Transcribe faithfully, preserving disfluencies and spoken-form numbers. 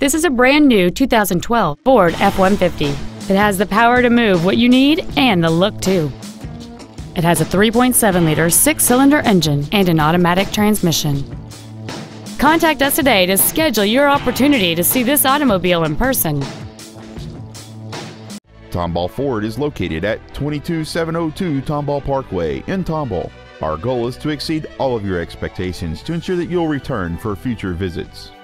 This is a brand new two thousand twelve Ford F one fifty. It has the power to move what you need and the look too. It has a three point seven liter six-cylinder engine and an automatic transmission. Contact us today to schedule your opportunity to see this automobile in person. Tomball Ford is located at twenty-two seven oh two Tomball Parkway in Tomball. Our goal is to exceed all of your expectations to ensure that you'll return for future visits.